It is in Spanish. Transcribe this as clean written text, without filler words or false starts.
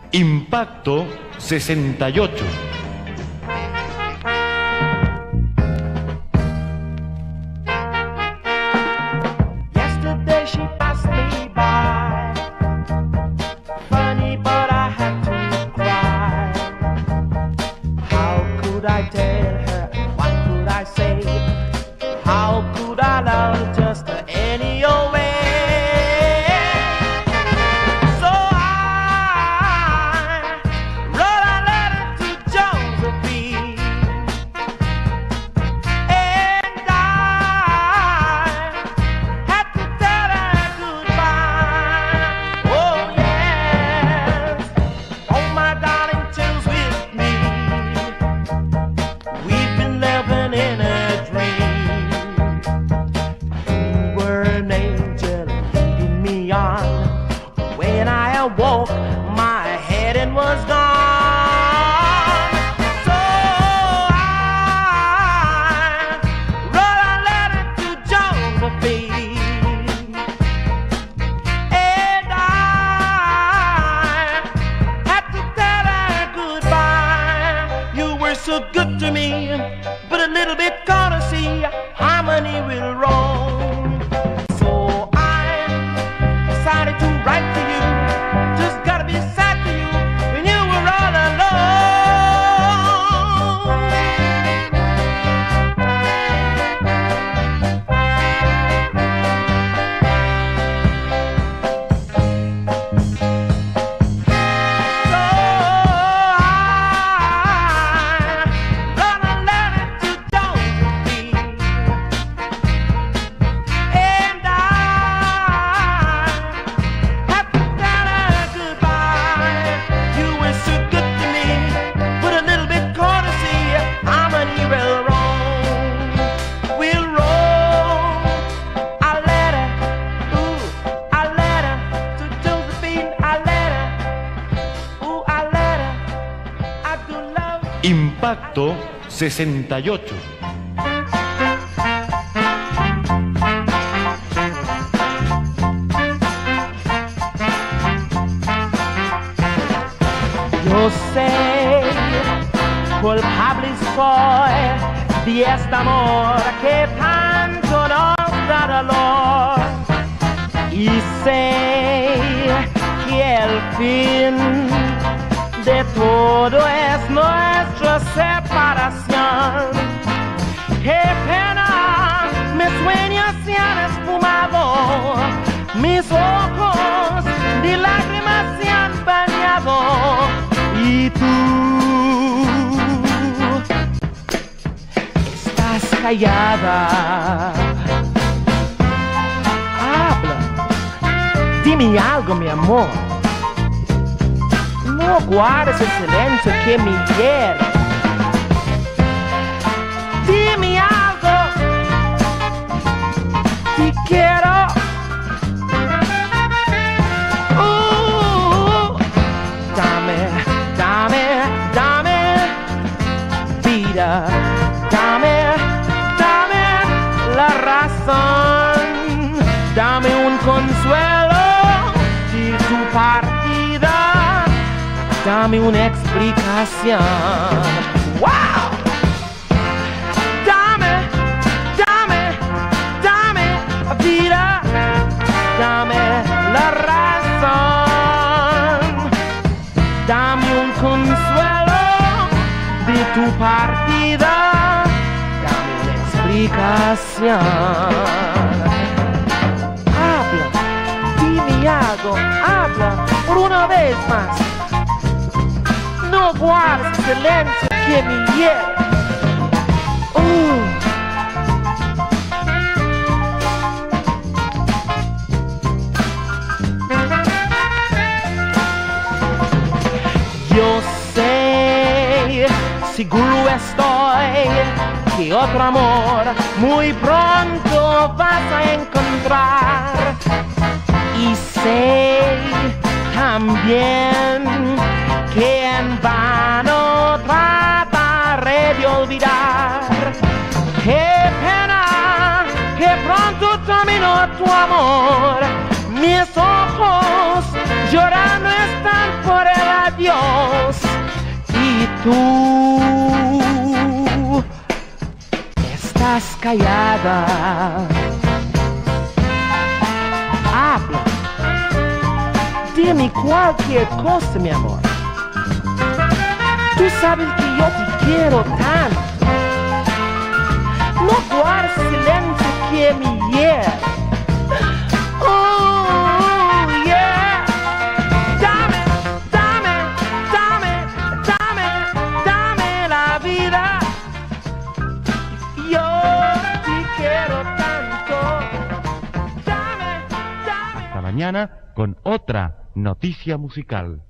Impacto 68. Yesterday she passed me by. Funny, but I had to cry. How could I tell her? What could I say? How could I love just any old way? So I wrote a letter to Josephine, and I had to tell her goodbye. Oh yes, oh my darling, chills with me. We've been living in a dream. You were an angel leading me on. When I awoke, my headache was gone. So I wrote a letter to Josephine, and I had to tell her goodbye. You were so good to me, but a little bit courtesy, harmony will wrong. So I decided to write to you. Just gotta be sad to you when you were all So I wrote a letter to Josephine, and I had to tell her goodbye. You were so good to me, but a little bit courtesy, harmony will wrong, will wrong. A letter, ooh, a letter to Josephine, a letter, ooh, a letter, I do love. Impacto 68. Yo sé, culpable soy de este amor que tanto nos da dolor. Y sé que el fin de todo es nuestra separación. Qué pena, mis sueños se han esfumado, mis ojos de lágrimas se han bañado. Y tú estás callada. Habla, dime algo, mi amor. No guardes el silencio que me hiere. Dime algo, te quiero. Dame, dame, dame vida, dame, dame la razón, dame un consuelo de tu partida, dame una explicación. ¡Wow! Dame, dame, dame vida, dame la razón, dame un consuelo de tu partida, dame una explicación. Habla, dime algo, habla por una vez más. No guardes silencio que me hiere. Yo sé, seguro estoy, que otro amor muy pronto vas a encontrar. Y sé también que en vano trataré de olvidar. Qué pena que pronto terminó tu amor. Mis ojos llorando están por el adiós. Tú estás callada. Habla. Dime cualquier cosa, mi amor. Tú sabes que yo te quiero tanto. No guardes silencio que me hiere. Oh, yeah. Dame, dame, dame, dame, dame la vida. Yo te quiero tanto. Dame, dame. Hasta mañana con otra noticia musical.